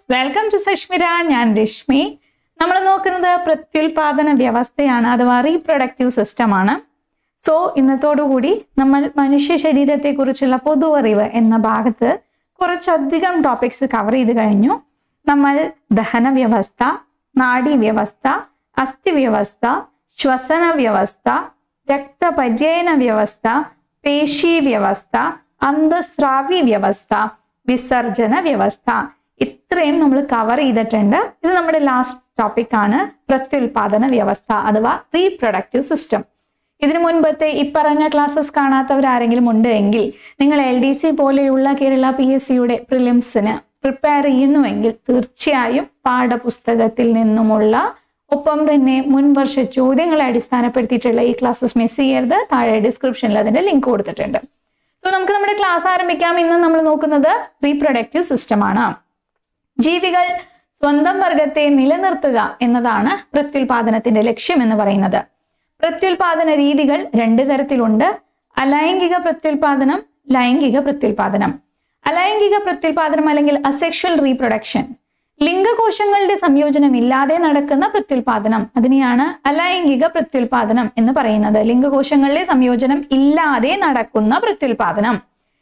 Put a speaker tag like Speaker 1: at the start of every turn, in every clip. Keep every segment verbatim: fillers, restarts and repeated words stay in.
Speaker 1: Welcome to സശ്മിര. ഞാൻ രശ്മി. നമ്മൾ നോക്കുന്നത് പ്രത്യുൽപാദന വ്യവസ്ഥയാണ്, അഥവാ റീപ്രൊഡക്റ്റീവ് സിസ്റ്റം ആണ്. സോ ഇന്നത്തോടുകൂടി നമ്മൾ മനുഷ്യ ശരീരത്തെക്കുറിച്ചുള്ള പൊതു അറിവ് എന്ന ഭാഗത്ത് കുറച്ചധികം ടോപ്പിക്സ് കവർ ചെയ്ത് കഴിഞ്ഞു. നമ്മൾ ദഹന വ്യവസ്ഥ, നാഡീവ്യവസ്ഥ, അസ്ഥിവ്യവസ്ഥ, ശ്വസന വ്യവസ്ഥ, രക്തപര്യന വ്യവസ്ഥ, പേശി വ്യവസ്ഥ, അന്തസ്രാവി വ്യവസ്ഥ, വിസർജന വ്യവസ്ഥ, ഇത്രയും നമ്മൾ കവർ ചെയ്തിട്ടുണ്ട്. ഇത് നമ്മുടെ ലാസ്റ്റ് ടോപ്പിക് ആണ്, പ്രത്യുൽപാദന വ്യവസ്ഥ അഥവാ റീപ്രൊഡക്റ്റീവ് സിസ്റ്റം. ഇതിനു മുൻപത്തെ ഈ പറഞ്ഞ ക്ലാസ്സസ് കാണാത്തവരാരെങ്കിലും ഉണ്ട് എങ്കിൽ നിങ്ങൾ എൽ ഡി സി പോലെയുള്ള കേരള പി എസ് സിയുടെ പ്രിലിംസിന് പ്രിപ്പയർ ചെയ്യുന്നുവെങ്കിൽ തീർച്ചയായും പാഠപുസ്തകത്തിൽ നിന്നുമുള്ള ഒപ്പം തന്നെ മുൻവർഷ ചോദ്യങ്ങളെ അടിസ്ഥാനപ്പെടുത്തിയിട്ടുള്ള ഈ ക്ലാസ്സസ് മിസ് ചെയ്യരുത്. താഴെ ഡിസ്ക്രിപ്ഷനിൽ അതിന്റെ ലിങ്ക് കൊടുത്തിട്ടുണ്ട്. സോ നമുക്ക് നമ്മുടെ ക്ലാസ് ആരംഭിക്കാം. ഇന്ന് നമ്മൾ നോക്കുന്നത് റീപ്രൊഡക്റ്റീവ് സിസ്റ്റം ആണ്. ജീവികൾ സ്വന്തം വർഗത്തെ നിലനിർത്തുക എന്നതാണ് പ്രത്യുൽപാദനത്തിന്റെ ലക്ഷ്യം എന്ന് പറയുന്നത്. പ്രത്യുൽപാദന രീതികൾ രണ്ട് തരത്തിലുണ്ട്: അലൈംഗിക പ്രത്യുൽപാദനം, ലൈംഗിക പ്രത്യുൽപാദനം. അലൈംഗിക പ്രത്യുൽപാദനം അല്ലെങ്കിൽ അസെക്ഷൽ റീപ്രൊഡക്ഷൻ, ലിംഗകോശങ്ങളുടെ സംയോജനം ഇല്ലാതെ നടക്കുന്ന പ്രത്യുൽപാദനം, അതിനെയാണ് അലൈംഗിക പ്രത്യുൽപാദനം എന്ന് പറയുന്നത്. ലിംഗകോശങ്ങളുടെ സംയോജനം ഇല്ലാതെ നടക്കുന്ന പ്രത്യുൽപാദനം.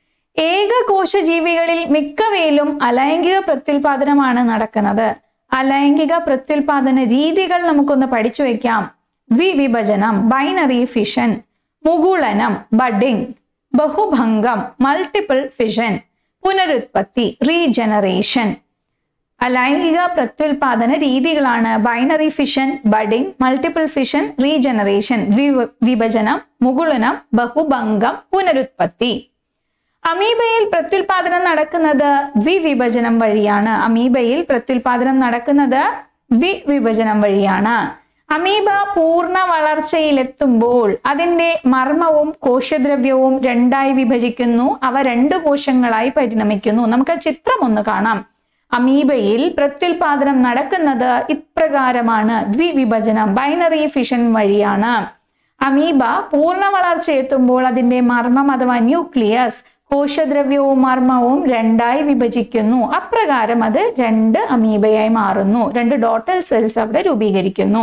Speaker 1: ഏകകോശ ജീവികളിൽ മിക്കവയിലും അലൈംഗിക പ്രത്യുൽപാദനമാണ് നടക്കുന്നത്. അലൈംഗിക പ്രത്യുൽപാദന രീതികൾ നമുക്കൊന്ന് പഠിച്ചു വെക്കാം. ദ്വിവിഭജനം, ബൈനറി ഫിഷൻ, മുകുളനം, ബഡിംഗ്, ബഹുഭംഗം, മൾട്ടിപ്പിൾ ഫിഷൻ, പുനരുത്പത്തി, റീജനറേഷൻ. അലൈംഗിക പ്രത്യുൽപാദന രീതികളാണ് binary fission, budding, multiple fission, regeneration, വിഭജനം, മുകുളനം, ബഹുഭംഗം, പുനരുത്പത്തി. അമീബയിൽ പ്രത്യുൽപാദനം നടക്കുന്നത് ദ്വിവിഭജനം വഴിയാണ്. അമീബയിൽ പ്രത്യുൽപാദനം നടക്കുന്നത് ദ്വിവിഭജനം വഴിയാണ്. അമീബ പൂർണ്ണ വളർച്ചയിലെത്തുമ്പോൾ അതിന്റെ മർമ്മവും കോശദ്രവ്യവും രണ്ടായി വിഭജിക്കുന്നു. അവ രണ്ട് കോശങ്ങളായി പരിണമിക്കുന്നു. നമുക്ക് ചിത്രം ഒന്ന് കാണാം. അമീബയിൽ പ്രത്യുൽപാദനം നടക്കുന്നത് ഇപ്രകാരമാണ്: ദ്വിവിഭജനം, ബൈനറി ഫിഷൻ വഴിയാണ്. അമീബ പൂർണ്ണ വളർച്ചയെത്തുമ്പോൾ അതിന്റെ മർമ്മം അഥവാ ന്യൂക്ലിയസ് കോശദ്രവ്യവും മർമ്മവും രണ്ടായി വിഭജിക്കുന്നു. അപ്രകാരം അത് രണ്ട് അമീബയായി മാറുന്നു. രണ്ട് ഡോട്ടൽ സെൽസ് അവിടെ രൂപീകരിക്കുന്നു.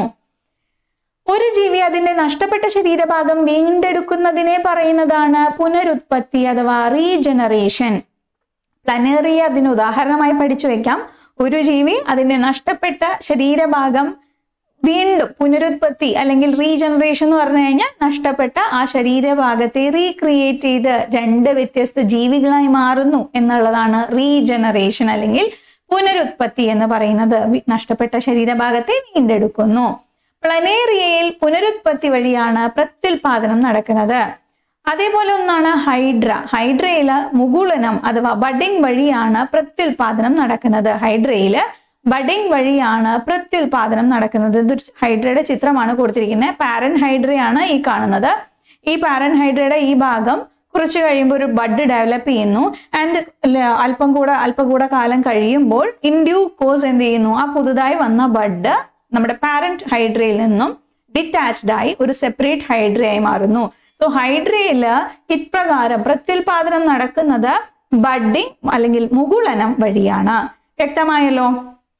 Speaker 1: ഒരു ജീവി അതിന്റെ നഷ്ടപ്പെട്ട ശരീരഭാഗം വീണ്ടെടുക്കുന്നതിനെ പറയുന്നതാണ് പുനരുത്പത്തി അഥവാ റീജനറേഷൻ. പ്ലനേറിയ അതിന് ഉദാഹരണമായി പഠിച്ചു വെക്കാം. ഒരു ജീവി അതിന്റെ നഷ്ടപ്പെട്ട ശരീരഭാഗം വീണ്ടും പുനരുത്പത്തി അല്ലെങ്കിൽ റീജനറേഷൻ എന്ന് പറഞ്ഞു കഴിഞ്ഞാൽ നഷ്ടപ്പെട്ട ആ ശരീരഭാഗത്തെ റീക്രിയേറ്റ് ചെയ്ത് രണ്ട് വ്യത്യസ്ത ജീവികളായി മാറുന്നു എന്നുള്ളതാണ് റീജനറേഷൻ അല്ലെങ്കിൽ പുനരുത്പത്തി എന്ന് പറയുന്നത്. നഷ്ടപ്പെട്ട ശരീരഭാഗത്തെ വീണ്ടെടുക്കുന്നു. പ്ലനേറിയയിൽ പുനരുത്പത്തി വഴിയാണ് പ്രത്യുൽപാദനം നടക്കുന്നത്. അതേപോലെ ഒന്നാണ് ഹൈഡ്ര. ഹൈഡ്രയില് മുകുളനം അഥവാ ബഡിംഗ് വഴിയാണ് പ്രത്യുൽപാദനം നടക്കുന്നത്. ഹൈഡ്രയില് ബഡിംഗ് വഴിയാണ് പ്രത്യുൽപാദനം നടക്കുന്നത്. ഇത് ഹൈഡ്രയുടെ ചിത്രമാണ് കൊടുത്തിരിക്കുന്നത്. പാരൻ ഹൈഡ്രയാണ് ഈ കാണുന്നത്. ഈ പാരൻ ഹൈഡ്രയുടെ ഈ ഭാഗം കുറച്ച് കഴിയുമ്പോൾ ഒരു ബഡ് ഡെവലപ്പ് ചെയ്യുന്നു. ആൻഡ് അല്പം കൂടെ അല്പം കൂടെ കാലം കഴിയുമ്പോൾ ഇൻ ഡ്യൂ കോഴ്സ് എന്ത് ചെയ്യുന്നു, ആ പുതുതായി വന്ന ബഡ് നമ്മുടെ പാരന്റ് ഹൈഡ്രയിൽ നിന്നും ഡിറ്റാച്ച്ഡ് ആയി ഒരു സെപ്പറേറ്റ് ഹൈഡ്രയായി മാറുന്നു. സോ ഹൈഡ്രയില് ഇപ്രകാരം പ്രത്യുൽപാദനം നടക്കുന്നത് ബഡിംഗ് അല്ലെങ്കിൽ മുകുളനം വഴിയാണ്. വ്യക്തമായല്ലോ.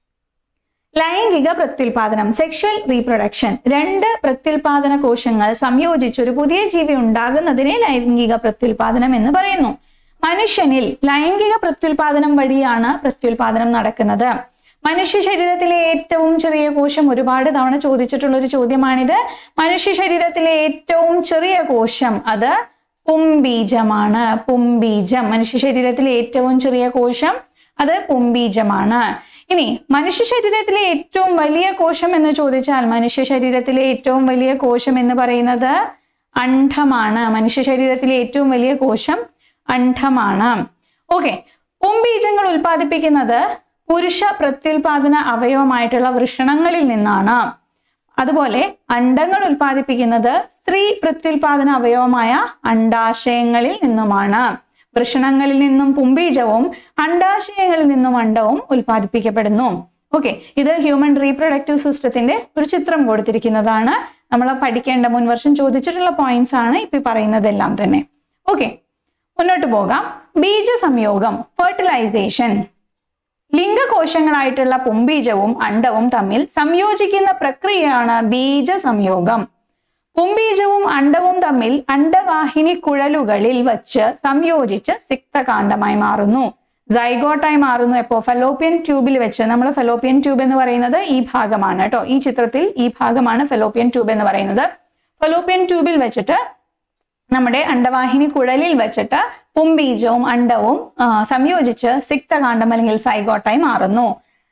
Speaker 1: ലൈംഗിക പ്രത്യുൽപാദനം, സെക്ഷൽ റീപ്രൊഡക്ഷൻ. രണ്ട് പ്രത്യുൽപാദന കോശങ്ങൾ സംയോജിച്ച് ഒരു പുതിയ ജീവി ഉണ്ടാകുന്നതിനെ ലൈംഗിക പ്രത്യുൽപാദനം എന്ന് പറയുന്നു. മനുഷ്യനിൽ ലൈംഗിക പ്രത്യുൽപാദനം വഴിയാണ് പ്രത്യുൽപാദനം നടക്കുന്നത്. മനുഷ്യ ശരീരത്തിലെ ഏറ്റവും ചെറിയ കോശം, ഒരുപാട് തവണ ചോദിച്ചിട്ടുള്ള ഒരു ചോദ്യമാണിത്. മനുഷ്യ ശരീരത്തിലെ ഏറ്റവും ചെറിയ കോശം അത് പുംബീജമാണ്. പുംബീജം മനുഷ്യ ശരീരത്തിലെ ഏറ്റവും ചെറിയ കോശം അത് പുംബീജമാണ്. ഇനി മനുഷ്യ ശരീരത്തിലെ ഏറ്റവും വലിയ കോശം എന്ന് ചോദിച്ചാൽ മനുഷ്യ ശരീരത്തിലെ ഏറ്റവും വലിയ കോശം എന്ന് പറയുന്നത് അണ്ഡമാണ്. മനുഷ്യ ശരീരത്തിലെ ഏറ്റവും വലിയ കോശം അണ്ഡമാണ്. ഓക്കെ. പുംബീജങ്ങൾ ഉൽപ്പാദിപ്പിക്കുന്നത് പുരുഷ പ്രത്യുൽപാദന അവയവമായിട്ടുള്ള വൃഷണങ്ങളിൽ നിന്നാണ്. അതുപോലെ അണ്ഡങ്ങൾ ഉൽപ്പാദിപ്പിക്കുന്നത് സ്ത്രീ പ്രത്യുൽപാദന അവയവമായ അണ്ഡാശയങ്ങളിൽ നിന്നുമാണ്. വൃഷണങ്ങളിൽ നിന്നും പുംബീജവും അണ്ഡാശയങ്ങളിൽ നിന്നും അണ്ഡവും ഉൽപ്പാദിപ്പിക്കപ്പെടുന്നു. ഓക്കെ, ഇത് ഹ്യൂമൻ റീപ്രൊഡക്റ്റീവ് സിസ്റ്റത്തിന്റെ ഒരു ചിത്രം കൊടുത്തിരിക്കുന്നതാണ്. നമ്മൾ പഠിക്കേണ്ട മുൻവർഷം ചോദിച്ചിട്ടുള്ള പോയിന്റ്സ് ആണ് ഇപ്പൊ പറയുന്നതെല്ലാം തന്നെ. ഓക്കെ, മുന്നോട്ട് പോകാം. ബീജ സംയോഗം, ഫെർട്ടിലൈസേഷൻ. ലിംഗകോശങ്ങളായിട്ടുള്ള പുംബീജവും അണ്ഡവും തമ്മിൽ സംയോജിക്കുന്ന പ്രക്രിയയാണ് ബീജ സംയോഗം. പുംബീജവും അണ്ഡവും തമ്മിൽ അണ്ഡവാഹിനി കുഴലുകളിൽ വച്ച് സംയോജിച്ച് സിക്തകാണ്ഡമായി മാറുന്നു. സൈഗോട്ടായി മാറുന്നു. എപ്പോ? ഫെലോപ്പിയൻ ട്യൂബിൽ വെച്ച്. നമ്മൾ ഫെലോപ്പിയൻ ട്യൂബ് എന്ന് പറയുന്നത് ഈ ഭാഗമാണ് കേട്ടോ. ഈ ചിത്രത്തിൽ ഈ ഭാഗമാണ് ഫെലോപ്പിയൻ ട്യൂബ് എന്ന് പറയുന്നത്. ഫെലോപ്പിയൻ ട്യൂബിൽ വെച്ചിട്ട് നമ്മുടെ അണ്ഡവാഹിനി കുഴലിൽ വെച്ചിട്ട് പുംബീജവും അണ്ഡവും സംയോജിച്ച് സിക്തകാണ്ഡം അല്ലെങ്കിൽ സൈഗോട്ടായി മാറുന്നു.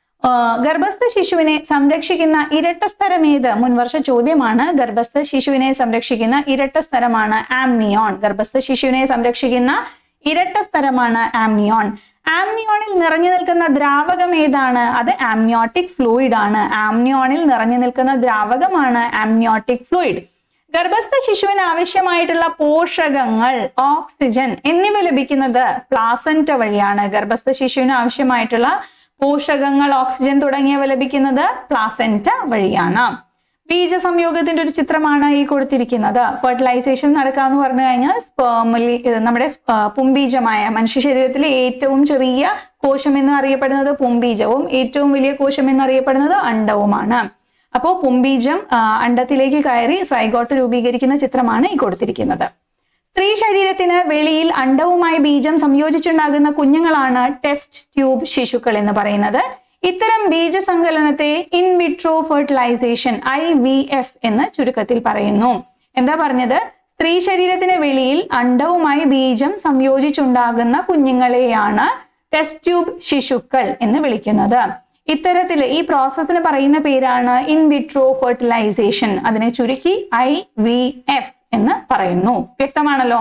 Speaker 1: ഗർഭസ്ഥ ശിശുവിനെ സംരക്ഷിക്കുന്ന ഇരട്ട സ്ഥലം ഏത്? മുൻവർഷ ചോദ്യമാണ്. ഗർഭസ്ഥ ശിശുവിനെ സംരക്ഷിക്കുന്ന ഇരട്ട സ്ഥലമാണ് ആംനിയോൺ. ഗർഭസ്ഥ ശിശുവിനെ സംരക്ഷിക്കുന്ന ഇരട്ട സ്ഥലമാണ് ആംനിയോൺ. ആംനിയോണിൽ നിറഞ്ഞു നിൽക്കുന്ന ദ്രാവകം ഏതാണ്? അത് ആംനിയോട്ടിക് ഫ്ലൂയിഡ് ആണ്. ആംനിയോണിൽ നിറഞ്ഞു നിൽക്കുന്ന ദ്രാവകമാണ് ആംനിയോട്ടിക് ഫ്ലൂയിഡ്. ഗർഭസ്ഥ ശിശുവിന് ആവശ്യമായിട്ടുള്ള പോഷകങ്ങൾ, ഓക്സിജൻ എന്നിവ ലഭിക്കുന്നത് പ്ലാസന്റ വഴിയാണ്. ഗർഭസ്ഥ ശിശുവിന് ആവശ്യമായിട്ടുള്ള പോഷകങ്ങൾ, ഓക്സിജൻ തുടങ്ങിയവ ലഭിക്കുന്നത് പ്ലാസന്റ വഴിയാണ്. ബീജസംയോഗത്തിന്റെ ഒരു ചിത്രമാണ് ഈ കൊടുത്തിരിക്കുന്നത്. ഫെർട്ടിലൈസേഷൻ നടക്കാന്ന് പറഞ്ഞു കഴിഞ്ഞാൽ സ്പേമിലി നമ്മുടെ പുംബീജമായ മനുഷ്യ ശരീരത്തിലെ ഏറ്റവും ചെറിയ കോശം എന്ന് അറിയപ്പെടുന്നത് പുംബീജവും ഏറ്റവും വലിയ കോശം എന്നറിയപ്പെടുന്നത് അണ്ഡവുമാണ്. അപ്പോൾ പുംബീജം അണ്ഡത്തിലേക്ക് കയറി സൈഗോട്ട് രൂപീകരിക്കുന്ന ചിത്രമാണ് ഈ കൊടുത്തിരിക്കുന്നത്. സ്ത്രീ ശരീരത്തിന് വെളിയിൽ അണ്ഡവുമായി ബീജം സംയോജിച്ചുണ്ടാകുന്ന കുഞ്ഞുങ്ങളാണ് ടെസ്റ്റ് ട്യൂബ് ശിശുക്കൾ എന്ന് പറയുന്നത്. ഇത്തരം ബീജസങ്കലനത്തെ in vitro fertilisation I V F എന്ന് ചുരുക്കത്തിൽ പറയുന്നു. എന്താ പറഞ്ഞത്? സ്ത്രീ ശരീരത്തിന് വെളിയിൽ അണ്ഡവുമായി ബീജം സംയോജിച്ചുണ്ടാകുന്ന കുഞ്ഞുങ്ങളെയാണ് ടെസ്റ്റ് ട്യൂബ് ശിശുക്കൾ എന്ന് വിളിക്കുന്നത്. ഇത്തരത്തിൽ ഈ പ്രോസസ്സിന് പറയുന്ന പേരാണ് ഇൻ വിട്രോ ഫെർട്ടിലൈസേഷൻ. അതിനെ ചുരുക്കി ഐ വി എഫ് എന്ന് പറയുന്നു. വ്യക്തമാണല്ലോ.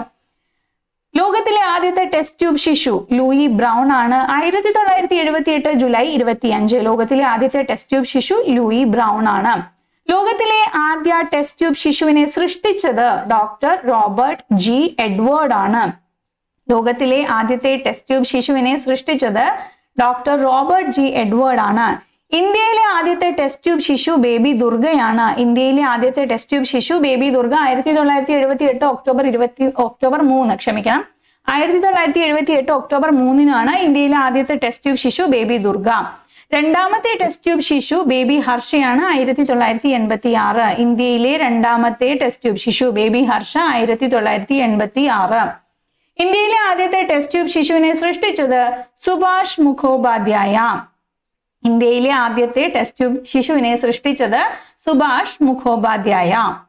Speaker 1: ലോകത്തിലെ ആദ്യത്തെ ടെസ്റ്റ് ട്യൂബ് ശിശു ലൂയി ബ്രൗൺ ആണ്. ആയിരത്തി തൊള്ളായിരത്തി എഴുപത്തി എട്ട് ജൂലൈ ഇരുപത്തി അഞ്ച് ലോകത്തിലെ ആദ്യത്തെ ടെസ്റ്റ് ട്യൂബ് ശിശു ലൂയി ബ്രൗൺ ആണ്. ലോകത്തിലെ ആദ്യ ടെസ്റ്റ് ട്യൂബ് ശിശുവിനെ സൃഷ്ടിച്ചത് ഡോക്ടർ റോബർട്ട് ജി എഡ്വേർഡ് ആണ്. ലോകത്തിലെ ആദ്യത്തെ ടെസ്റ്റ് ട്യൂബ് ശിശുവിനെ സൃഷ്ടിച്ചത് ഡോക്ടർ റോബർട്ട് ജി എഡ്വേർഡ് ആണ്. ഇന്ത്യയിലെ ആദ്യത്തെ ടെസ്റ്റ് ട്യൂബ് ശിശു ബേബി ദുർഗയാണ്. ഇന്ത്യയിലെ ആദ്യത്തെ ടെസ്റ്റ് ട്യൂബ് ശിശു ബേബി ദുർഗ ആയിരത്തി തൊള്ളായിരത്തി എഴുപത്തി എട്ട് ഒക്ടോബർ ഇരുപത്തി ഒക്ടോബർ മൂന്ന് ക്ഷമിക്കണം ആയിരത്തി തൊള്ളായിരത്തി എഴുപത്തി എട്ട് ഒക്ടോബർ മൂന്നിനാണ് ഇന്ത്യയിലെ ആദ്യത്തെ ടെസ്റ്റ് ട്യൂബ് ശിശു ബേബി ദുർഗ. രണ്ടാമത്തെ ടെസ്റ്റ് ട്യൂബ് ശിശു ബേബി ഹർഷയാണ് ആയിരത്തി തൊള്ളായിരത്തി എൺപത്തി ആറ്. ഇന്ത്യയിലെ രണ്ടാമത്തെ ടെസ്റ്റ് ട്യൂബ് ശിശു ബേബി ഹർഷ ആയിരത്തി തൊള്ളായിരത്തി എൺപത്തി ആറ്. ഇന്ത്യയിലെ ആദ്യത്തെ ടെസ്റ്റ് ട്യൂബ് ശിശുവിനെ സൃഷ്ടിച്ചത് സുഭാഷ് മുഖോപാധ്യായ. ഇന്ത്യയിലെ ആദ്യത്തെ ടെസ്റ്റ് ട്യൂബ് ശിശുവിനെ സൃഷ്ടിച്ചത് സുഭാഷ് മുഖോപാധ്യായ.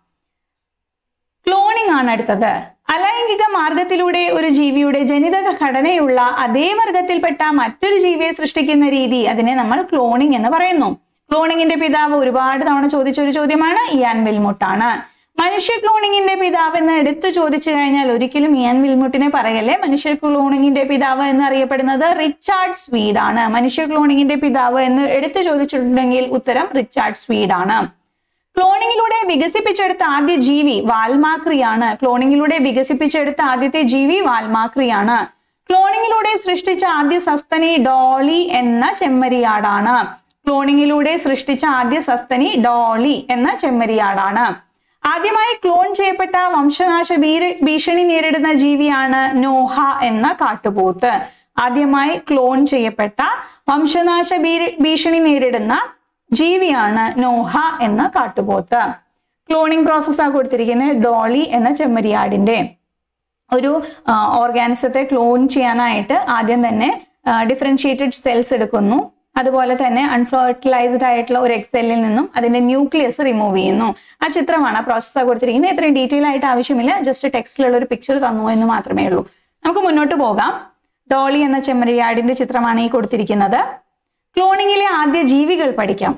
Speaker 1: ക്ലോണിംഗ് ആണ് അടുത്തത്. അലൈംഗിക മാർഗത്തിലൂടെ ഒരു ജീവിയുടെ ജനിതക ഘടനയുള്ള അതേ വർഗത്തിൽപ്പെട്ട മറ്റൊരു ജീവിയെ സൃഷ്ടിക്കുന്ന രീതി, അതിനെ നമ്മൾ ക്ലോണിംഗ് എന്ന് പറയുന്നു. ക്ലോണിങ്ങിന്റെ പിതാവ് ഒരുപാട് തവണ ചോദിച്ച ഒരു ചോദ്യമാണ്. ഇയാൻ വിൽമുട്ട് ആണ്. മനുഷ്യ ക്ലോണിങ്ങിന്റെ പിതാവ് എന്ന് എടുത്തു ചോദിച്ചു കഴിഞ്ഞാൽ ഒരിക്കലും ഇയാൻ വിൽമുട്ടിനെ പറയല്ലേ. മനുഷ്യ ക്ലോണിങ്ങിന്റെ പിതാവ് എന്ന് അറിയപ്പെടുന്നത് റിച്ചാർഡ് സ്വീഡ് ആണ്. മനുഷ്യ ക്ലോണിങ്ങിന്റെ പിതാവ് എന്ന് എടുത്തു ചോദിച്ചിട്ടുണ്ടെങ്കിൽ ഉത്തരം റിച്ചാർഡ് സ്വീഡ് ആണ്. ക്ലോണിങ്ങിലൂടെ വികസിപ്പിച്ചെടുത്ത ആദ്യ ജീവി വാൽമാക്രിയാണ്. ക്ലോണിങ്ങിലൂടെ വികസിപ്പിച്ചെടുത്ത ആദ്യത്തെ ജീവി വാൽമാക്രിയാണ്. ക്ലോണിങ്ങിലൂടെ സൃഷ്ടിച്ച ആദ്യ സസ്തനി ഡോളി എന്ന ചെമ്മരിയാടാണ്. ക്ലോണിങ്ങിലൂടെ സൃഷ്ടിച്ച ആദ്യ സസ്തനി ഡോളി എന്ന ചെമ്മരിയാടാണ്. ആദ്യമായി ക്ലോൺ ചെയ്യപ്പെട്ട വംശനാശ ഭീഷണി നേരിടുന്ന ജീവിയാണ് നോഹ എന്ന കാട്ടുപോത്ത്. ആദ്യമായി ക്ലോൺ ചെയ്യപ്പെട്ട വംശനാശ ഭീഷണി നേരിടുന്ന ജീവിയാണ് നോഹ എന്ന കാട്ടുപോത്ത്. ക്ലോണിംഗ് പ്രോസസ്സാണ് കൊടുത്തിരിക്കുന്നത് ഡോളി എന്ന ചെമ്മരിയാടിന്റെ. ഒരു ഓർഗാനിസത്തെ ക്ലോൺ ചെയ്യാനായിട്ട് ആദ്യം തന്നെ ഡിഫറൻഷിയേറ്റഡ് സെൽസ് എടുക്കുന്നു. അതുപോലെ തന്നെ അൺഫെർട്ടിലൈസ്ഡ് ആയിട്ടുള്ള ഒരു എക്സെല്ലിൽ നിന്നും അതിന്റെ ന്യൂക്ലിയസ് റിമൂവ് ചെയ്യുന്നു. ആ ചിത്രമാണ് പ്രോസസ്സാണ് കൊടുത്തിരിക്കുന്നത്. ഇത്രയും ഡീറ്റെയിൽ ആയിട്ട് ആവശ്യമില്ല, ജസ്റ്റ് ടെക്സ്റ്റിലുള്ള ഒരു പിക്ചർ തന്നു എന്ന് മാത്രമേ ഉള്ളൂ. നമുക്ക് മുന്നോട്ട് പോകാം. ഡോളി എന്ന ചെമ്മരിയാടിന്റെ ചിത്രമാണ് ഈ കൊടുത്തിരിക്കുന്നത്. ക്ലോണിങ്ങിലെ ആദ്യ ജീവികൾ പഠിക്കാം.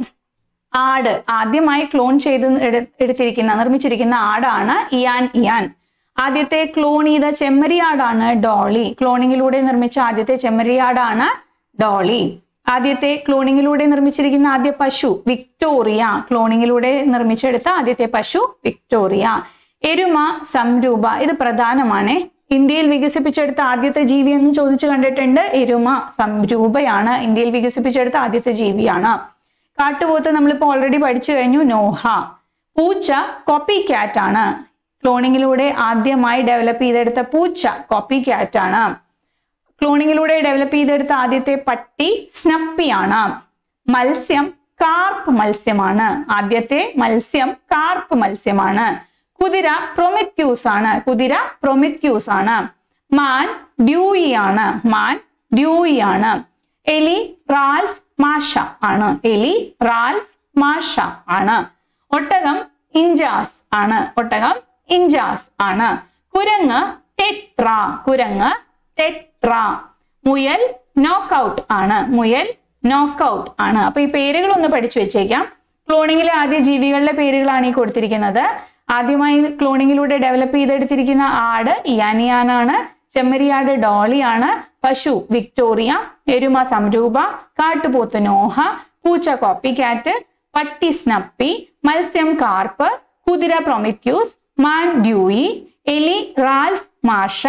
Speaker 1: ആട്. ആദ്യമായി ക്ലോൺ ചെയ്ത് എടുത്തിരിക്കുന്ന നിർമ്മിച്ചിരിക്കുന്ന ആടാണ് ഇയാൻ ഇയാൻ. ആദ്യത്തെ ക്ലോൺ ചെയ്ത ചെമ്മരിയാടാണ് ഡോളി. ക്ലോണിങ്ങിലൂടെ നിർമ്മിച്ച ആദ്യത്തെ ചെമ്മരിയാടാണ് ഡോളി. ആദ്യത്തെ ക്ലോണിങ്ങിലൂടെ നിർമ്മിച്ചിരിക്കുന്ന ആദ്യ പശു വിക്ടോറിയ. ക്ലോണിങ്ങിലൂടെ നിർമ്മിച്ചെടുത്ത ആദ്യത്തെ പശു വിക്ടോറിയ. എരുമ സംരൂപ. ഇത് പ്രധാനമാണ്. ഇന്ത്യയിൽ വികസിപ്പിച്ചെടുത്ത ആദ്യത്തെ ജീവി എന്ന് ചോദിച്ചു കണ്ടിട്ടുണ്ട്. എരുമ സംരൂപയാണ് ഇന്ത്യയിൽ വികസിപ്പിച്ചെടുത്ത ആദ്യത്തെ ജീവിയാണ്. കാട്ടുപോത്ത് നമ്മളിപ്പോൾ ഓൾറെഡി പഠിച്ചു കഴിഞ്ഞു, നോഹ. പൂച്ച കോപ്പി ക്യാറ്റ് ആണ്. ക്ലോണിങ്ങിലൂടെ ആദ്യമായി ഡെവലപ്പ് ചെയ്തെടുത്ത പൂച്ച കോപ്പി ക്യാറ്റ് ആണ്. ക്ലോണിങ്ങിലൂടെ ഡെവലപ്പ് ചെയ്തെടുത്ത ആദ്യത്തെ പട്ടി സ്നപ്പിയാണ്. മത്സ്യം കാർപ്പ് മത്സ്യമാണ്. ആദ്യത്തെ മത്സ്യം കാർപ്പ് മത്സ്യമാണ്. കുതിര പ്രൊമിത്യൂസ് ആണ്. കുതിര പ്രൊമിത്യൂസ് ആണ്. മാൻ ഡ്യൂയി ആണ്. മാൻ ഡ്യൂയി ആണ്. എലി റാൽഫ് മാഷ ആണ്. എലി റാൽഫ് മാഷ ആണ്. ഒട്ടകം ഇഞ്ചാസ് ആണ്. ഒട്ടകം ഇഞ്ചാസ് ആണ്. കുരങ്ങ് ടെട്ര. കുരങ്ങ് ടെട്ര. മുയൽ നോക്കൌട്ട് ആണ്. മുയൽ നോക്കൌട്ട് ആണ്. അപ്പൊ ഈ പേരുകൾ ഒന്ന് പഠിച്ചു വെച്ചേക്കാം. ക്ലോണിങ്ങിലെ ആദ്യ ജീവികളുടെ പേരുകളാണ് ഈ കൊടുത്തിരിക്കുന്നത്. ആദ്യമായി ക്ലോണിങ്ങിലൂടെ ഡെവലപ്പ് ചെയ്തെടുത്തിരിക്കുന്ന ആട് ഇയാനിയാനാണ്. ചെമ്മരിയാട് ഡോളിയാണ്. പശു വിക്ടോറിയ. എരുമ സംരൂപ. കാട്ടുപോത്ത് നോഹ. പൂച്ച കോപ്പി കാറ്റ്. പട്ടി സ്നപ്പി. മത്സ്യം കാർപ്പ്. കുതിര പ്രൊമിത്യൂസ്. മാൻ ഡ്യൂയി. എലി റാൽഫ് മാഷ.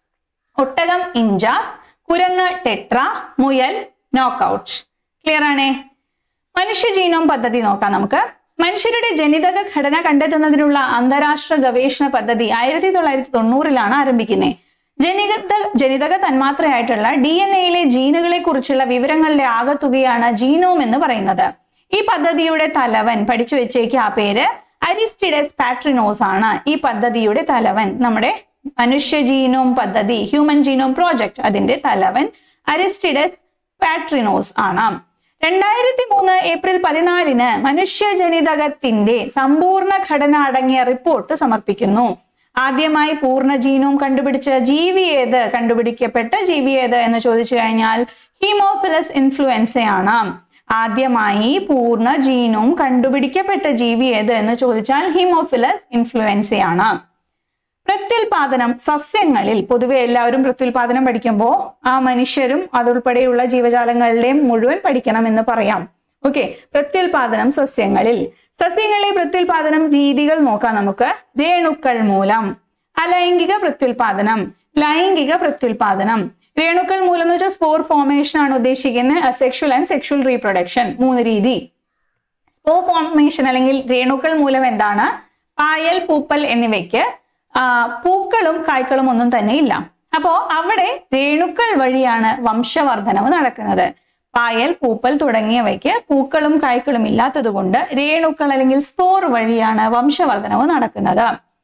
Speaker 1: ഒട്ടകം ഇഞ്ചാസ്. കുരങ്ങ് ടെട്ര. മുയൽ നോക്കൌട്ട്. ക്ലിയർ ആണേ? മനുഷ്യ ജീനോം പദ്ധതി നോക്കാം നമുക്ക്. മനുഷ്യരുടെ ജനിതക ഘടന കണ്ടെത്തുന്നതിനുള്ള അന്താരാഷ്ട്ര ഗവേഷണ പദ്ധതി ആയിരത്തി തൊള്ളായിരത്തി തൊണ്ണൂറിലാണ് ആരംഭിക്കുന്നത്. ജനിത ജനിതക തന്മാത്രയായിട്ടുള്ള ഡി എൻ എയിലെ ജീനുകളെ കുറിച്ചുള്ള വിവരങ്ങളുടെ ആകത്തുകയാണ് ജീനോം എന്ന് പറയുന്നത്. ഈ പദ്ധതിയുടെ തലവൻ പഠിച്ചു വെച്ചേക്ക് ആ പേര് അരിസ്റ്റിഡസ് പാട്രിനോസ് ആണ്. ഈ പദ്ധതിയുടെ തലവൻ, നമ്മുടെ മനുഷ്യ ജീനോം പദ്ധതി, ഹ്യൂമൻ ജീനോം പ്രോജക്ട്, അതിന്റെ തലവൻ അരിസ്റ്റിഡസ് പാട്രിനോസ് ആണ്. രണ്ടായിരത്തി മൂന്ന് ഏപ്രിൽ പതിനാലിന് മനുഷ്യ ജനിതകത്തിന്റെ സമ്പൂർണ്ണ ഘടന അടങ്ങിയ റിപ്പോർട്ട് സമർപ്പിക്കുന്നു. ആദ്യമായി പൂർണ്ണ ജീനോം കണ്ടുപിടിച്ച ജീവി ഏത്, കണ്ടുപിടിക്കപ്പെട്ട ജീവി ഏത് എന്ന് ചോദിച്ചു കഴിഞ്ഞാൽ ഹീമോഫിലസ് ഇൻഫ്ലുവൻസയാണ്. ആദ്യമായി പൂർണ്ണ ജീനോം കണ്ടുപിടിക്കപ്പെട്ട ജീവി ഏത് എന്ന് ചോദിച്ചാൽ ഹീമോഫിലസ് ഇൻഫ്ലുവൻസയാണ്. പ്രത്യുൽപാദനം സസ്യങ്ങളിൽ, പൊതുവെ എല്ലാവരും പ്രത്യുൽപാദനം പഠിക്കുമ്പോൾ ആ മനുഷ്യരും അതുൾപ്പെടെയുള്ള ജീവജാലങ്ങളുടെയും മുഴുവൻ പഠിക്കണം എന്ന് പറയാം. ഓക്കെ, പ്രത്യുൽപാദനം സസ്യങ്ങളിൽ. സസ്യങ്ങളിലെ പ്രത്യുൽപാദനം രീതികൾ നോക്കാം നമുക്ക്. രേണുക്കൾ മൂലം, അലൈംഗിക പ്രത്യുൽപാദനം, ലൈംഗിക പ്രത്യുൽപാദനം. രേണുക്കൾ മൂലം എന്ന് വെച്ചാൽ സ്പോർ ഫോർമേഷൻ ആണ് ഉദ്ദേശിക്കുന്നത്. അസെക്ഷൽ ആൻഡ് സെക്ഷൽ റീപ്രൊഡക്ഷൻ, മൂന്ന് രീതി. സ്പോർ ഫോർമേഷൻ അല്ലെങ്കിൽ രേണുക്കൾ മൂലം എന്താണ്? പായൽ, പൂപ്പൽ എന്നിവയ്ക്ക് ആ പൂക്കളും കായ്ക്കളും ഒന്നും തന്നെ ഇല്ല. അപ്പോ അവിടെ രേണുക്കൾ വഴിയാണ് വംശവർദ്ധനവ് നടക്കുന്നത്. പായൽ, പൂപ്പൽ തുടങ്ങിയവയ്ക്ക് പൂക്കളും കായ്ക്കളും ഇല്ലാത്തത് കൊണ്ട് രേണുക്കൾ അല്ലെങ്കിൽ സ്പോർ വഴിയാണ് വംശവർദ്ധനവ് നടക്കുന്നത്.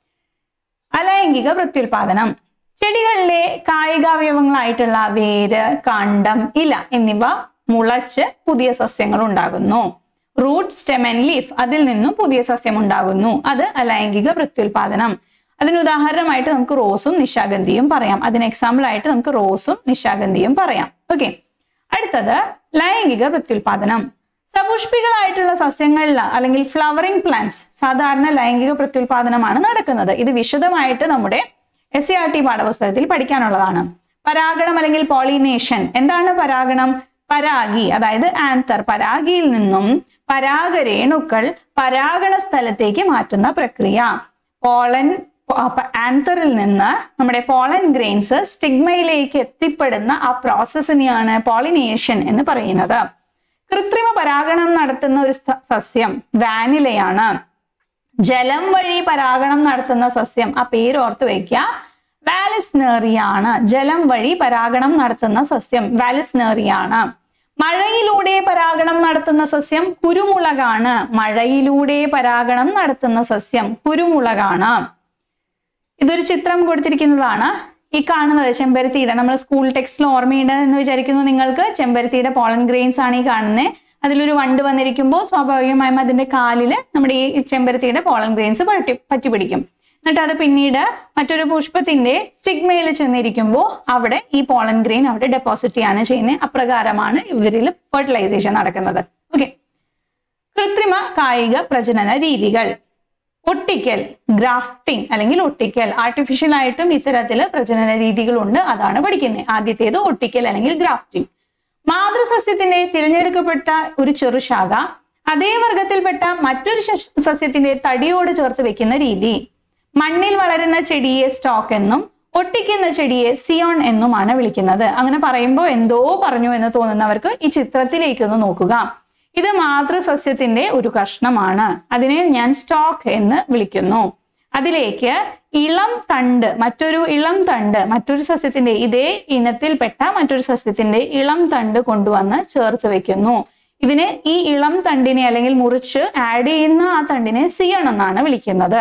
Speaker 1: അലൈംഗിക പ്രത്യുൽപാദനം, ചെടികളിലെ കായികാവയവങ്ങളായിട്ടുള്ള വേര്, കാണ്ഡം, ഇല എന്നിവ മുളച്ച് പുതിയ സസ്യങ്ങൾ ഉണ്ടാകുന്നു. റൂട്ട്, സ്റ്റെം ആൻഡ് ലീഫ്, അതിൽ നിന്നും പുതിയ സസ്യം ഉണ്ടാകുന്നു. അത് അലൈംഗിക പ്രത്യുൽപാദനം. അതിന് ഉദാഹരണമായിട്ട് നമുക്ക് റോസും നിശാഗന്ധിയും പറയാം. അതിന് എക്സാമ്പിൾ ആയിട്ട് നമുക്ക് റോസും നിശാഗന്ധിയും പറയാം. ഓക്കെ, അടുത്തത് ലൈംഗിക പ്രത്യുൽപാദനം. സപുഷ്പികളായിട്ടുള്ള സസ്യങ്ങളിൽ അല്ലെങ്കിൽ ഫ്ലവറിംഗ് പ്ലാന്റ്സ് സാധാരണ ലൈംഗിക പ്രത്യുൽപാദനമാണ് നടക്കുന്നത്. ഇത് വിശദമായിട്ട് നമ്മുടെ എസ് സി ആർ ടി പാഠപുസ്തകത്തിൽ പഠിക്കാനുള്ളതാണ്. പരാഗണം അല്ലെങ്കിൽ പോളിനേഷൻ. എന്താണ് പരാഗണം? പരാഗി, അതായത് ആന്തർ, പരാഗിയിൽ നിന്നും പരാഗരേണുക്കൾ പരാഗണ സ്ഥലത്തേക്ക് മാറ്റുന്ന പ്രക്രിയ. പോളൻ ആന്തറിൽ നിന്ന് നമ്മുടെ പോളൻ ഗ്രെയിൻസ് സ്റ്റിഗ്മയിലേക്ക് എത്തിപ്പെടുന്ന ആ പ്രോസസ്സിനെയാണ് പോളിനേഷൻ എന്ന് പറയുന്നത്. കൃത്രിമ പരാഗണം നടത്തുന്ന ഒരു സസ്യം വാനിലയാണ്. ജലം വഴി പരാഗണം നടത്തുന്ന സസ്യം, ആ പേര് ഓർത്ത് വയ്ക്കുക, വാലിസ്നേറിയ ആണ്. ജലം വഴി പരാഗണം നടത്തുന്ന സസ്യം വാലിസ്നേറിയ ആണ്. മഴയിലൂടെ പരാഗണം നടത്തുന്ന സസ്യം കുരുമുളകാണ്. മഴയിലൂടെ പരാഗണം നടത്തുന്ന സസ്യം കുരുമുളകാണ്. ഇതൊരു ചിത്രം കൊടുത്തിരിക്കുന്നതാണ്. ഈ കാണുന്നത് ചെമ്പരത്തിയുടെ, നമ്മൾ സ്കൂൾ ടെക്സ്റ്റിൽ ഓർമ്മയുണ്ട് എന്ന് വിചാരിക്കുന്നു നിങ്ങൾക്ക്. ചെമ്പരത്തിയുടെ പോളൻ ഗ്രെയിൻസ് ആണ് ഈ കാണുന്നത്. അതിലൊരു വണ്ട് വന്നിരിക്കുമ്പോൾ സ്വാഭാവികമായും അതിന്റെ കാലില് നമ്മുടെ ഈ ചെമ്പരത്തിയുടെ പോളൻ ഗ്രെയിൻസ് പറ്റി പറ്റി പിടിക്കും. എന്നിട്ട് അത് പിന്നീട് മറ്റൊരു പുഷ്പത്തിന്റെ സ്റ്റിഗ്മയിൽ ചെന്നിരിക്കുമ്പോൾ അവിടെ ഈ പോളൻ ഗ്രെയിൻ അവിടെ ഡെപ്പോസിറ്റ് ചെയ്യാണ് ചെയ്യുന്നത്. അപ്രകാരമാണ് ഇവരിൽ ഫെർട്ടിലൈസേഷൻ നടക്കുന്നത്. ഓക്കെ, കൃത്രിമ കായിക പ്രജനന രീതികൾ. ഒട്ടിക്കൽ, ഗ്രാഫ്റ്റിംഗ് അല്ലെങ്കിൽ ഒട്ടിക്കൽ. ആർട്ടിഫിഷ്യൽ ആയിട്ടും ഇത്തരത്തില് പ്രജനന രീതികളുണ്ട്, അതാണ് പഠിക്കുന്നത്. ആദ്യത്തേത് ഒട്ടിക്കൽ അല്ലെങ്കിൽ ഗ്രാഫ്റ്റിംഗ്. മാതൃസസ്യത്തിന്റെ തിരഞ്ഞെടുക്കപ്പെട്ട ഒരു ചെറുശാഖ അതേ വർഗത്തിൽപ്പെട്ട മറ്റൊരു സസ്യത്തിന്റെ തടിയോട് ചേർത്ത് വെക്കുന്ന രീതി. മണ്ണിൽ വളരുന്ന ചെടിയെ സ്റ്റോക്ക് എന്നും ഒട്ടിക്കുന്ന ചെടിയെ സിയോൺ എന്നുമാണ് വിളിക്കുന്നത്. അങ്ങനെ പറയുമ്പോൾ എന്തോ പറഞ്ഞു എന്ന് തോന്നുന്നവർക്ക് ഈ ചിത്രത്തിലേക്കൊന്ന് നോക്കുക. ഇത് മാതൃസസ്യത്തിന്റെ ഒരു കഷ്ണമാണ്. അതിനെ ഞാൻ സ്റ്റോക്ക് എന്ന് വിളിക്കുന്നു. അതിലേക്ക് ഇളം തണ്ട് മറ്റൊരു ഇളം തണ്ട് മറ്റൊരു സസ്യത്തിന്റെ ഇതേ ഇനത്തിൽപ്പെട്ട മറ്റൊരു സസ്യത്തിന്റെ ഇളം തണ്ട് കൊണ്ടുവന്ന് ചേർത്ത് വെക്കുന്നു. ഇതിനെ ഈ ഇളം തണ്ടിനെ അല്ലെങ്കിൽ മുറിച്ച് ആഡ് ചെയ്യുന്ന ആ തണ്ടിനെ സിയൺ എന്നാണ് വിളിക്കുന്നത്.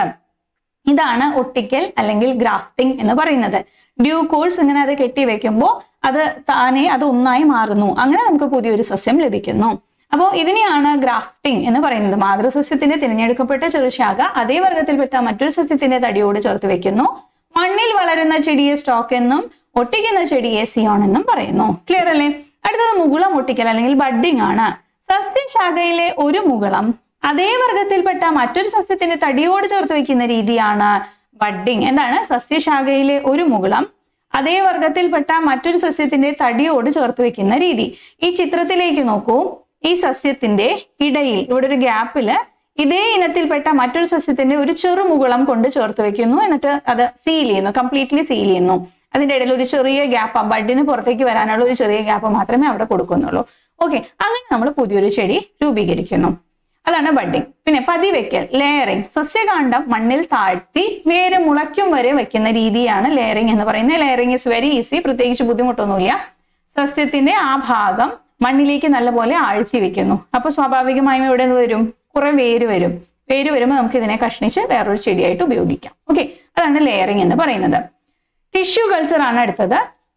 Speaker 1: ഇതാണ് ഒട്ടിക്കൽ അല്ലെങ്കിൽ ഗ്രാഫ്റ്റിംഗ് എന്ന് പറയുന്നത്. ഡ്യൂ കോഴ്സ് ഇങ്ങനെ അത് കെട്ടിവെക്കുമ്പോൾ അത് താനെ അത് ഒന്നായി മാറുന്നു. അങ്ങനെ നമുക്ക് പുതിയൊരു സസ്യം ലഭിക്കുന്നു. അപ്പോൾ ഇതിനെയാണ് ഗ്രാഫ്റ്റിംഗ് എന്ന് പറയുന്നത്. മാതൃസസ്യത്തിന്റെ തിരഞ്ഞെടുക്കപ്പെട്ട ചെറുശാഖ അതേ വർഗത്തിൽപ്പെട്ട മറ്റൊരു സസ്യത്തിന്റെ തടിയോട് ചേർത്ത് വെക്കുന്നു. മണ്ണിൽ വളരുന്ന ചെടിയെ സ്റ്റോക്ക് എന്നും ഒട്ടിക്കുന്ന ചെടിയെ സിയോൺ എന്നും പറയുന്നു. ക്ലിയർ അല്ലേ? അടുത്തത് മുകുളം ഒട്ടിക്കൽ അല്ലെങ്കിൽ ബഡ്ഡിംഗ് ആണ്. സസ്യശാഖയിലെ ഒരു മുകുളം അതേ വർഗത്തിൽപ്പെട്ട മറ്റൊരു സസ്യത്തിന്റെ തടിയോട് ചേർത്ത് വെക്കുന്ന രീതിയാണ് ബഡ്ഡിംഗ്. എന്താണ്? സസ്യശാഖയിലെ ഒരു മുകുളം അതേ വർഗത്തിൽപ്പെട്ട മറ്റൊരു സസ്യത്തിന്റെ തടിയോട് ചേർത്ത് വെക്കുന്ന രീതി. ഈ ചിത്രത്തിലേക്ക് നോക്കൂ. ഈ സസ്യത്തിന്റെ ഇടയിൽ ഇവിടെ ഒരു ഗ്യാപ്പില് ഇതേ ഇനത്തിൽപ്പെട്ട മറ്റൊരു സസ്യത്തിന്റെ ഒരു ചെറുമുകുളം കൊണ്ട് ചേർത്ത് വെക്കുന്നു. എന്നിട്ട് അത് സീൽ ചെയ്യുന്നു, കംപ്ലീറ്റ്ലി സീൽ ചെയ്യുന്നു. അതിന്റെ ഇടയിൽ ഒരു ചെറിയ ഗ്യാപ്പ്, ബഡിന് പുറത്തേക്ക് വരാനുള്ള ഒരു ചെറിയ ഗ്യാപ്പ് മാത്രമേ അവിടെ കൊടുക്കുന്നുള്ളൂ. ഓക്കെ, അങ്ങനെ നമ്മൾ പുതിയൊരു ചെടി രൂപീകരിക്കുന്നു. അതാണ് ബഡ്ഡിംഗ്. പിന്നെ പതിവെക്കൽ, ലെയറിംഗ്. സസ്യകാന്ഡം മണ്ണിൽ താഴ്ത്തി വേര് മുളയ്ക്കും വരെ വെക്കുന്ന രീതിയാണ് ലെയറിംഗ് എന്ന് പറയുന്നത്. ലെയറിംഗ് ഇസ് വെരി ഈസി, പ്രത്യേകിച്ച് ബുദ്ധിമുട്ടൊന്നുമില്ല. സസ്യത്തിന്റെ ആ ഭാഗം മണ്ണിലേക്ക് നല്ലപോലെ ആഴ്ത്തി വെക്കുന്നു. അപ്പൊ സ്വാഭാവികമായും ഇവിടെ വരും, കുറെ വേര് വരും. വേര് വരുമ്പോൾ നമുക്ക് ഇതിനെ കഷ്ണിച്ച് വേറൊരു ചെടിയായിട്ട് ഉപയോഗിക്കാം. ഓക്കെ, അതാണ് ലെയറിംഗ് എന്ന് പറയുന്നത്. ടിഷ്യൂ കൾച്ചർ ആണ് അടുത്തത്.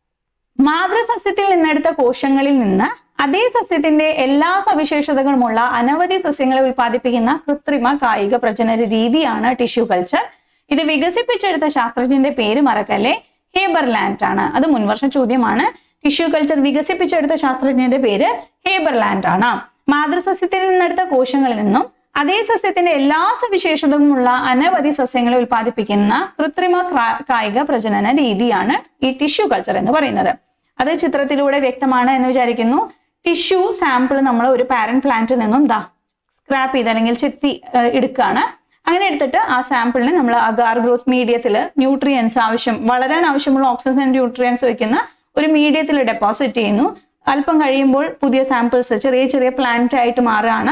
Speaker 1: മാതൃസസ്യത്തിൽ നിന്നെടുത്ത കോശങ്ങളിൽ നിന്ന് അതേ സസ്യത്തിന്റെ എല്ലാ സവിശേഷതകളുമുള്ള അനവധി സസ്യങ്ങളെ ഉൽപ്പാദിപ്പിക്കുന്ന കൃത്രിമ കായിക പ്രജനന രീതിയാണ് ടിഷ്യൂ കൾച്ചർ. ഇത് വികസിപ്പിച്ചെടുത്ത ശാസ്ത്രജ്ഞന്റെ പേര് മറക്കല്ലേ, ഹേബർലാൻഡ് ആണ്. അത് മുൻവർഷ ചോദ്യമാണ്. ടിഷ്യൂ കൾച്ചർ വികസിപ്പിച്ചെടുത്ത ശാസ്ത്രജ്ഞന്റെ പേര് ഹേബർലാൻഡ് ആണ്. മാതൃസസ്യത്തിൽ നിന്നെടുത്ത കോശങ്ങളിൽ നിന്നും അതേ സസ്യത്തിന്റെ എല്ലാ സവിശേഷതകളുമുള്ള അനവധി സസ്യങ്ങളെ ഉൽപ്പാദിപ്പിക്കുന്ന കൃത്രിമ കായിക പ്രജനന രീതിയാണ് ഈ ടിഷ്യൂ കൾച്ചർ എന്ന് പറയുന്നത്. അത് ചിത്രത്തിലൂടെ വ്യക്തമാണ് എന്ന് വിചാരിക്കുന്നു. ടിഷ്യൂ സാമ്പിൾ നമ്മൾ ഒരു പാരന്റ് പ്ലാന്റിൽ നിന്നും ദാ സ്ക്രാപ്പ് ചെയ്ത് അല്ലെങ്കിൽ ചെത്തി എടുക്കുകയാണ്. അങ്ങനെ എടുത്തിട്ട് ആ സാമ്പിളിനെ നമ്മൾ അഗാർ ഗ്രോത്ത് മീഡിയത്തിൽ ന്യൂട്രിയൻസ് ആവശ്യം വളരാൻ ആവശ്യമുള്ള ഓക്സിജൻ ന്യൂട്രിയൻസ് വെക്കുന്ന ഒരു മീഡിയത്തിൽ ഡെപ്പോസിറ്റ് ചെയ്യുന്നു. അല്പം കഴിയുമ്പോൾ പുതിയ സാമ്പിൾസ് ചെറിയ ചെറിയ പ്ലാന്റ് ആയിട്ട് മാറുകയാണ്.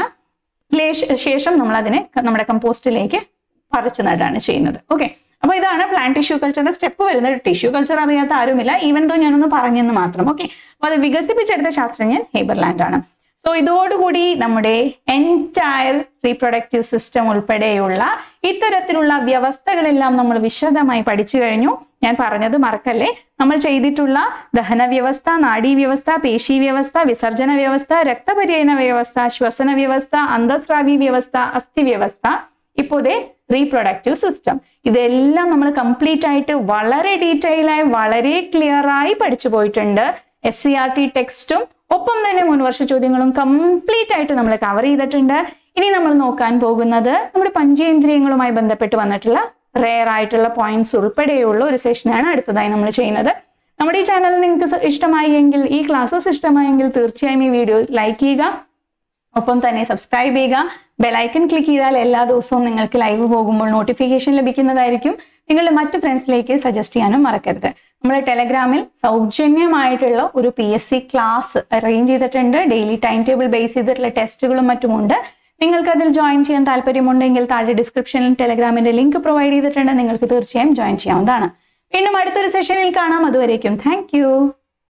Speaker 1: ശേഷം നമ്മൾ അതിനെ നമ്മുടെ കമ്പോസ്റ്റിലേക്ക് പറിച്ചു നടാണ് ചെയ്യുന്നത്. ഓക്കെ, അപ്പൊ ഇതാണ് പ്ലാന്റ് ടിഷ്യൂ കൾച്ചറിന്റെ സ്റ്റെപ്പ് വരുന്നത്. ടിഷ്യൂ കൾച്ചർ അറിയാത്ത ആരുമില്ല, ഈവൻ ദോ ഞാനൊന്ന് പറഞ്ഞെന്ന് മാത്രം. ഓക്കെ, അപ്പൊ അത് വികസിപ്പിച്ചെടുത്ത ശാസ്ത്രജ്ഞൻ ഹേബർലാൻഡ് ആണ്. സോ ഇതോടുകൂടി നമ്മുടെ എൻറ്റയർ റീപ്രൊഡക്റ്റീവ് സിസ്റ്റം ഉൾപ്പെടെയുള്ള ഇത്തരത്തിലുള്ള വ്യവസ്ഥകളെല്ലാം നമ്മൾ വിശദമായി പഠിച്ചു കഴിഞ്ഞു. ഞാൻ പറഞ്ഞത് മറക്കല്ലേ, നമ്മൾ ചെയ്തിട്ടുള്ള ദഹന വ്യവസ്ഥ, നാഡീ വ്യവസ്ഥ, പേശി വ്യവസ്ഥ, വിസർജന വ്യവസ്ഥ, രക്തപര്യന വ്യവസ്ഥ, ശ്വസന വ്യവസ്ഥ, അന്തസ്രാവി വ്യവസ്ഥ, അസ്ഥി വ്യവസ്ഥ, ഇപ്പോഴേ റീപ്രൊഡക്റ്റീവ് സിസ്റ്റം, ഇതെല്ലാം നമ്മൾ കംപ്ലീറ്റ് ആയിട്ട് വളരെ ഡീറ്റെയിൽ ആയി വളരെ ക്ലിയർ ആയി പഠിച്ചു പോയിട്ടുണ്ട്. എസ് സി ആർ ടി ടെക്സ്റ്റും ഒപ്പം തന്നെ മുൻവർഷ ചോദ്യങ്ങളും കംപ്ലീറ്റ് ആയിട്ട് നമ്മൾ കവർ ചെയ്തിട്ടുണ്ട്. ഇനി നമ്മൾ നോക്കാൻ പോകുന്നത് നമ്മുടെ പഞ്ചേന്ദ്രിയങ്ങളുമായി ബന്ധപ്പെട്ട് വന്നിട്ടുള്ള റെയർ ആയിട്ടുള്ള പോയിന്റ്സ് ഉൾപ്പെടെയുള്ള ഒരു സെഷനാണ് അടുത്തതായി നമ്മൾ ചെയ്യുന്നത്. നമ്മുടെ ഈ ചാനൽ നിങ്ങൾക്ക് ഇഷ്ടമായി എങ്കിൽ, ഈ ക്ലാസ്സസ് ഇഷ്ടമായെങ്കിൽ തീർച്ചയായും ഈ വീഡിയോ ലൈക്ക് ചെയ്യുക, ഒപ്പം തന്നെ സബ്സ്ക്രൈബ് ചെയ്യുക. ബെലൈക്കൺ ക്ലിക്ക് ചെയ്താൽ എല്ലാ ദിവസവും നിങ്ങൾക്ക് ലൈവ് പോകുമ്പോൾ നോട്ടിഫിക്കേഷൻ ലഭിക്കുന്നതായിരിക്കും. നിങ്ങളുടെ മറ്റു ഫ്രണ്ട്സിലേക്ക് സജസ്റ്റ് ചെയ്യാനും മറക്കരുത്. നമ്മുടെ ടെലഗ്രാമിൽ സൗജന്യമായിട്ടുള്ള ഒരു P S C class arrange ചെയ്തിട്ടുണ്ട്. ഡെയിലി ടൈം ടേബിൾ ബേസ് ചെയ്തിട്ടുള്ള ടെസ്റ്റുകളും മറ്റുമുണ്ട്. നിങ്ങൾക്ക് അതിൽ ജോയിൻ ചെയ്യാൻ താല്പര്യമുണ്ടെങ്കിൽ താഴെ ഡിസ്ക്രിപ്ഷനിൽ ടെലഗ്രാമിന്റെ ലിങ്ക് പ്രൊവൈഡ് ചെയ്തിട്ടുണ്ട്. നിങ്ങൾക്ക് തീർച്ചയായും ജോയിൻ ചെയ്യാവുന്നതാണ്. വീണ്ടും അടുത്തൊരു സെഷനിൽ കാണാം. അതുവരേക്കും താങ്ക് യു.